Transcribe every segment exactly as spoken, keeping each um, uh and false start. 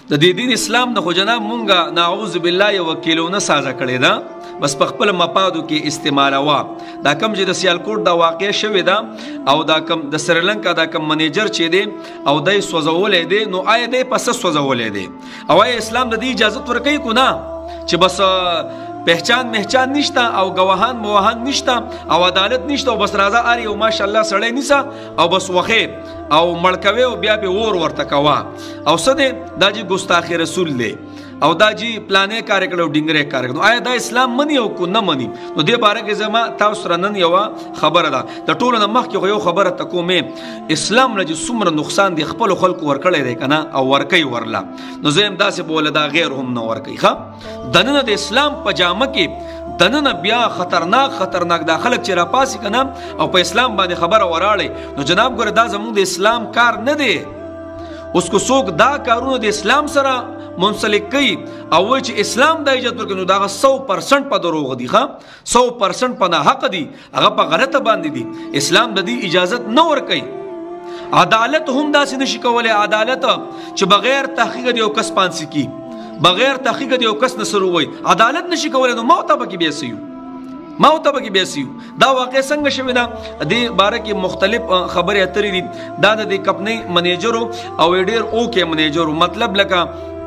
د دې دین اسلام نه خو جناب مونږه نعوذ بالله یو کیلونه سازه کړې ده بس په خپل مفادو کې استعمالوا دا کم چې د سیالکوټ دا واقع شوې ده او دا کم د سریلانکا دا کم منیجر چې دی او دای سوځولې دی نو آیا دی پس سوځولې دی او آیا اسلام د دې اجازه ورکوي کو نه چې بس پہچان مهچان نشته او گواهان مواهان نشته او عدالت نشته او بس راځه اری او ماشاءالله سړی نیسه او بس وخه او مړکوي او بیا به ور ورته کوا او سده دا جی ګستاخی رسول دی او دا جی پلانې کار کړو ډینګره کار کړو آیا دا اسلام منی او کو نه منی نو دې باره کې زما تاسو رنن یو خبره ده د ټولو نه مخکې یو خبره تکومه اسلام نه چې څومره نقصان دی خپل خلکو ورکړی دی کنه او ورکی ورلا نو زم داسې بوله دا غیر هم نه ورکی ښه دنه د اسلام په جامه کې دنه بیا خطرناک خطرناک دا خلک چې را پاسي کنه او په اسلام باندې خبره وراړي نو جناب ګره دا زموږ د اسلام کار نه دی اوس کو څوک دا کارونه د اسلام سره منسلک کوي او وایي چې اسلام د اجازه ورکوي نو دا سو پرسنټ په دروغ دی ښه سو پرسنټ په ناحق دی هغه په غلطه باندې دی اسلام د دې اجازه نه ورکوي عدالت هم داسې نشي کولی عدالت چې بغیر تحقیق دی او کس پانسی کی بغیر تحقیق دی او کس نصر وای عدالت نشي کولی نو موت به کې بیسیو موت به کې بیسیو دا واقع څنګه شوی دا د باره کې مختلف خبرې اترې دي دا د کمپنی منیجرو او ډیر اوکې منیجرو مطلب لکه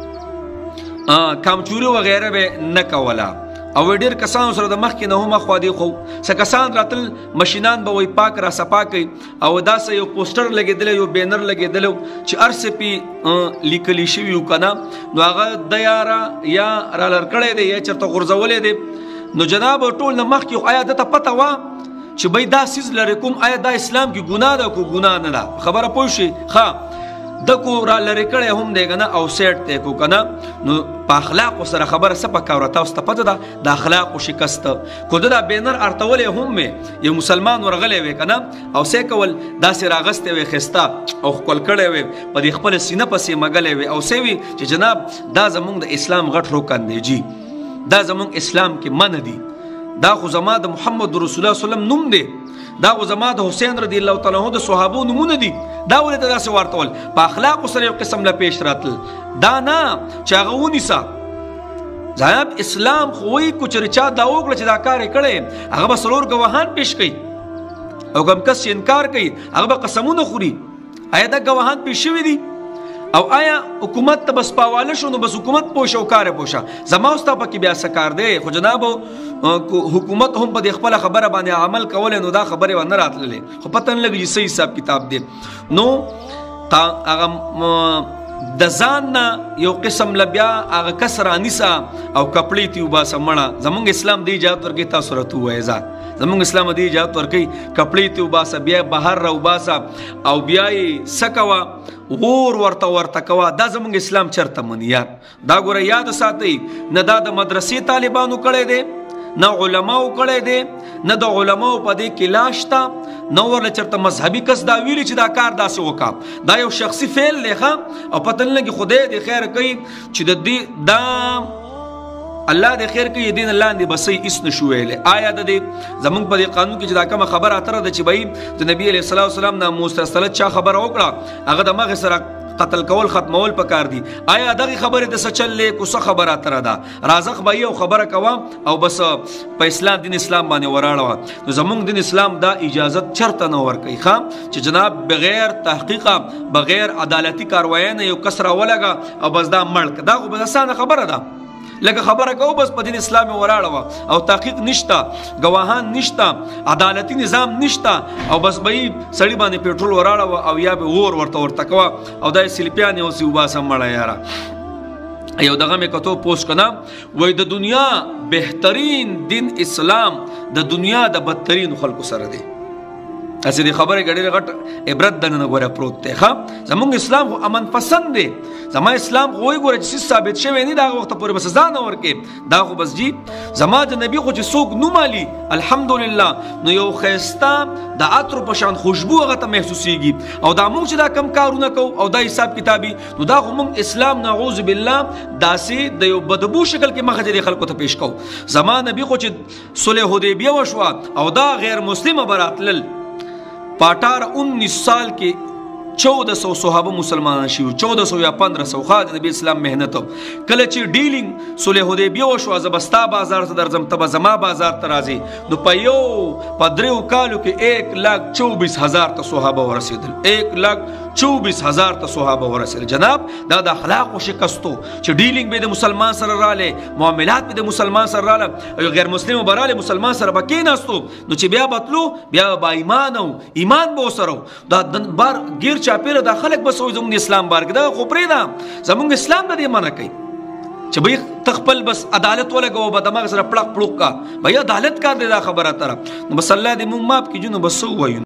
کامچوري وغیره به نه کوله او ډیر کسان سره د مخ کې نه هم خو دی خو څه کسان راتل ماشینان به وای پاک را صفا کوي او دا سه یو پوسټر لګیدل یو بینر لګیدل چې ارسه پی لیکلی شوی یو کنه نو هغه د یارا یا را لړکړې دی یا چرته غرزولې دی نو جناب ټول نه مخ کې آیا د پته وا چې بای دا سیز لري کوم آیا دا اسلام کې ګناه ده کو ګناه نه ده خبره پوه شي ښه دکو را لری کړي هم دی کنه او سیټ ته کو کنه نو په اخلاق سره خبره سپه کاوره تاسو ته پته ده د اخلاق او شکست کو دا بینر ارتولې هم یو مسلمان ورغلې وې کنه او سې کول داسې راغسته وې خستا او خپل کړي وې په خپل سینه پسې مګلې وې او سې وی چې جناب دا زمونږ د اسلام غټ رکن دی جی دا زمونږ اسلام کې من دی دا خو زما د محمد رسول الله صلی الله علیه وسلم نوم دی دا خو زما د حسین رضی الله تعالی عنہ د صحابو نمونه دي دا ولې ته داسې ورتول په اخلاق سره یو قسم له پیش راتل دا نه چې هغه ونیسه ځاب اسلام خو وایي کو چې چا دا وکړه چې دا کار یې کړی هغه به څلور ګواهان پیش کوي او کوم کس انکار کوي هغه به قسمونه خوري آیا دا ګواهان پیش شوي دي او آیا حکومت ته بس پاواله شو نو بس حکومت پوښه او کار پوښه زما اوس ته پکې بیا سکار دی خو جناب حکومت هم په خپل خبره باندې عمل کول نو دا خبره و نه راتللې خو پته نه لګي صحیح حساب کتاب دی نو تا هغه د ځان نه یو قسم لبیا هغه کسر انیسا او کپړې تی وباسه مړه زمونږ اسلام دی اجازه ورکړي تاسو راتو وایزا زمونږ اسلام دی اجازه ورکړي کپړې تی وباسه بیا بهر را وباسه او بیا یې سکوا ور ورته ورته کوا دا زمونږ اسلام چرته منی یار دا ګوره یاد ساتئ نه دا د مدرسې طالبانو کړی دی نه علماو کړی دی نه د علماو په دې کې لاشته نه ورله چرته مذهبي کس دا ویلي چې دا کار داسې وکړه دا یو شخصي فعل دی ښه او پته نه لګي خدای دې خیر کوي چې د دې دا الله دې خیر کوي دین لاندې بسې اس نشو ویلې آیا د دې زمونږ په دې قانون کې چې دا کومه خبره اتره ده چې بای د نبی علیه الصلاه والسلام نه مستسلط چا خبره وکړه هغه د مغه سره قتل کول ختمول پکار دي آیا دغه خبره د سچلې کو څه خبره اتره ده رازق به یو خبره کوه او بس په اسلام دین اسلام باندې وراړه نو زمونږ دین اسلام دا اجازه چرته نه ورکوي ښه چې جناب بغیر تحقیق بغیر عدالتي کاروایی نه یو کس راولګه او بس دا مړ دا خو بس اسانه خبره ده لکه خبره کو بس په دین اسلام وراړه او تحقیق نشتا گواهان نشتا عدالتي نظام نشتا او بس به سړی باندې پېټرول وراړه او یا به ور ورته ورته کوا او دا سلپیان یو سی وباسه مړه یاره یو دغه مې کتو پوسټ کنا وای د دنیا بهترین دین اسلام د دنیا د بدترین خلکو سره دی اسی دی خبره غړي غټ عبرت دنه غوړه پروت ته ښه زمونږ اسلام خو امن پسند دی زما اسلام خو وای ګوره چې ثابت شوی نه دا وخت پورې بس ځان ورکې دا خو بس جی زما د نبی خو چې څوک نو مالي الحمدلله نو یو خيستا د عطر په شان خوشبو هغه ته محسوسيږي او دا موږ چې دا کم کارونه کو او دا حساب کتابي نو دا خو موږ اسلام نعوذ بالله داسې د یو بدبو شکل کې مخه د خلکو ته پیش کو زما نبی خو چې صلح حدیبیه وشو او دا غیر مسلمه براتل پاټار انیس سال کې چودہ سو صحابه مسلمانان شي چودہ سو یا پندرہ سو خاج نبی اسلام مهنت کله چې ډیلینګ صلح حدیبیه وشو زبستا بازار ته درځم تبه زما بازار ته راځي نو په یو په دریو کالو کې ایک لاکھ چوبیس هزار ته صحابه ورسېدل ایک لاکھ چوبیس هزار ته صحابه ورسېدل جناب دا د اخلاق شکستو چې ډیلینګ به د مسلمان سره رااله معاملات به د مسلمان سره رااله او غیر مسلم براله مسلمان سره بکیناستو نو چې بیا بتلو بیا با ایمان او ایمان به سره دا بار غیر چاپیره د خلک بس زموږ اسلام بارګ دا خو پرې دا زموږ اسلام د دې منع کوي چې به تخپل بس عدالت ولګو به دماغ سره پړق پړق کا بیا عدالت کار دی دا خبره تر نو بس الله دې مونږ ماف کیږي نو بس وایو